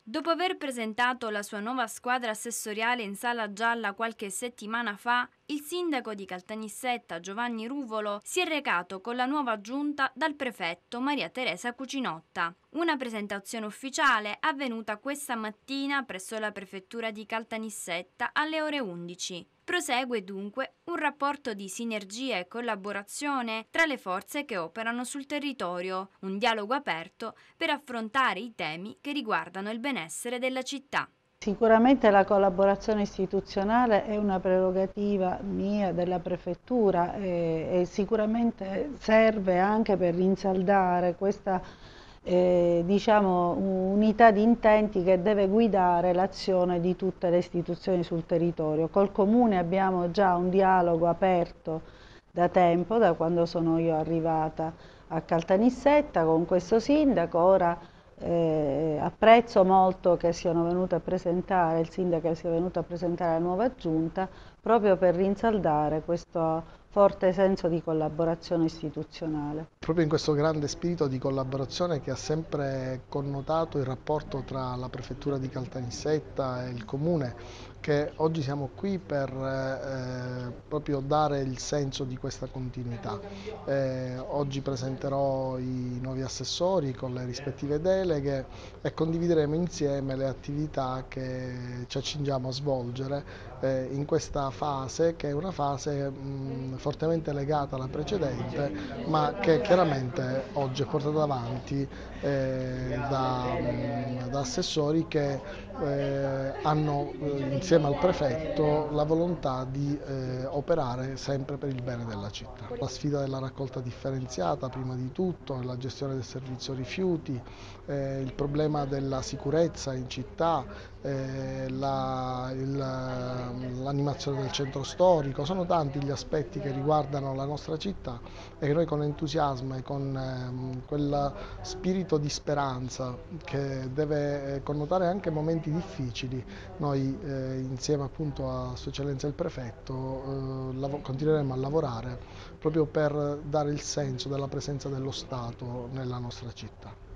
Dopo aver presentato la sua nuova squadra assessoriale in Sala Gialla qualche settimana fa, il sindaco di Caltanissetta Giovanni Ruvolo si è recato con la nuova giunta dal prefetto Maria Teresa Cucinotta. Una presentazione ufficiale avvenuta questa mattina presso la prefettura di Caltanissetta alle ore 11. Prosegue dunque un rapporto di sinergia e collaborazione tra le forze che operano sul territorio, un dialogo aperto per affrontare i temi che riguardano il benessere della città. Sicuramente la collaborazione istituzionale è una prerogativa mia della prefettura e sicuramente serve anche per rinsaldare questa diciamo, unità di intenti che deve guidare l'azione di tutte le istituzioni sul territorio. Col Comune abbiamo già un dialogo aperto da tempo, da quando sono io arrivata a Caltanissetta con questo sindaco. Ora apprezzo molto che siano venute a presentare, il sindaco sia venuto a presentare la nuova giunta proprio per rinsaldare questo forte senso di collaborazione istituzionale. Proprio in questo grande spirito di collaborazione che ha sempre connotato il rapporto tra la prefettura di Caltanissetta e il comune, che oggi siamo qui per proprio dare il senso di questa continuità. Oggi presenterò i nuovi assessori con le rispettive deleghe e condivideremo insieme le attività che ci accingiamo a svolgere in questa fase, che è una fase fortemente legata alla precedente, ma che chiaramente oggi è portata avanti da assessori che hanno insieme al prefetto la volontà di operare sempre per il bene della città. La sfida della raccolta differenziata prima di tutto, la gestione del servizio rifiuti, il problema della sicurezza in città, l'animazione del centro storico, sono tanti gli aspetti che riguardano la nostra città e che noi con entusiasmo e con quel spirito di speranza che deve connotare anche momenti difficili, noi insieme appunto a Sua Eccellenza il Prefetto continueremo a lavorare proprio per dare il senso della presenza dello Stato nella nostra città.